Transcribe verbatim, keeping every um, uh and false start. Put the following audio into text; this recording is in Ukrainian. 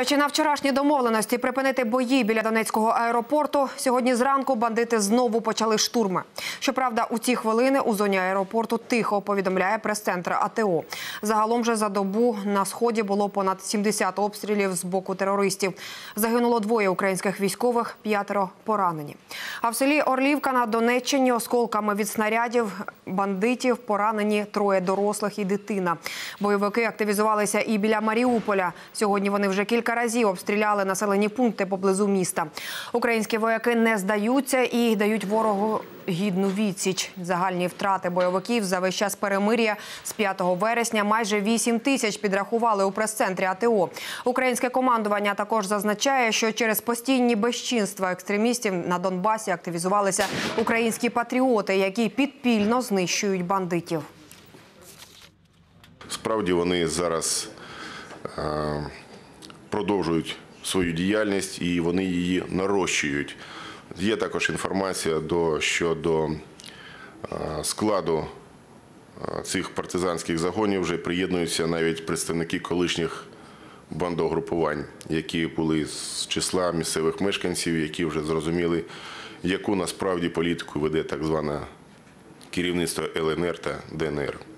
Незважаючи на вчорашні домовленості припинити бої біля Донецького аеропорту, сьогодні зранку бандити знову почали штурми. Щоправда, у ці хвилини у зоні аеропорту тихо, повідомляє прес-центр А Те О. Загалом же за добу на сході було понад сімдесят обстрілів з боку терористів. Загинуло двоє українських військових, п'ятеро поранені. А в селі Орлівка на Донеччині осколками від снарядів бандитів поранені троє дорослих і дитина. Бойовики активізувалися і біля Маріуполя. Сьогодні вони вже кілька разів обстріляли населені пункти поблизу міста. Українські вояки не здаються і дають ворогу гідну відсіч. Загальні втрати бойовиків за весь час перемир'я з п'ятого вересня майже вісім тисяч підрахували у прес-центрі А Те О. Українське командування також зазначає, що через постійні безчинства екстремістів на Донбасі активізувалися українські патріоти, які підпільно знищують бандитів. Справді вони зараз е, продовжують свою діяльність і вони її нарощують. Є також інформація до, щодо е, складу е, цих партизанських загонів вже приєднуються навіть представники колишніх бандогрупувань, які були з числа місцевих мешканців, які вже зрозуміли, яку насправді політику веде так зване керівництво Л Ен Ер та Де Ен Ер.